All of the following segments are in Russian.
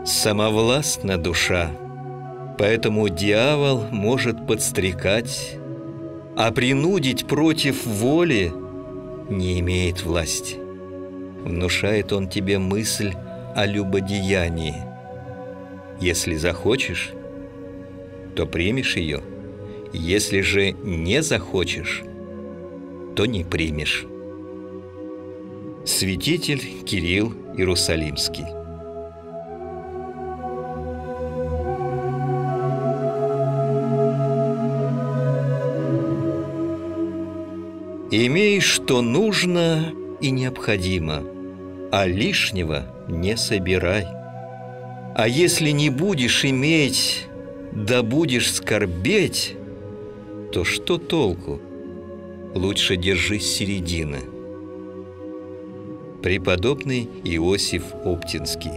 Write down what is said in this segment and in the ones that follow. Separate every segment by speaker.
Speaker 1: Самовластна душа, поэтому дьявол может подстрекать, а принудить против воли не имеет власти. Внушает он тебе мысль о любодеянии. Если захочешь, то примешь ее, если же не захочешь, то не примешь. Святитель Кирилл Иерусалимский. Имей, что нужно и необходимо, а лишнего не собирай. А если не будешь иметь, да будешь скорбеть, то что толку? Лучше держись середины. Преподобный Иосиф Оптинский.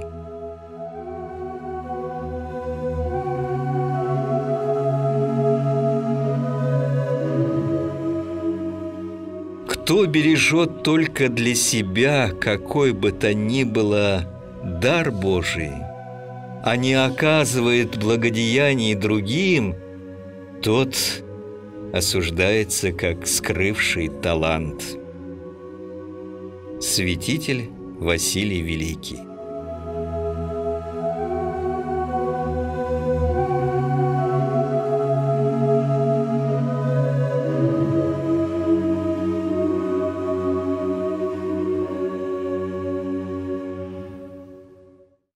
Speaker 1: Кто бережет только для себя какой бы то ни было дар Божий, а не оказывает благодеяний другим, тот осуждается как скрывший талант. Святитель Василий Великий.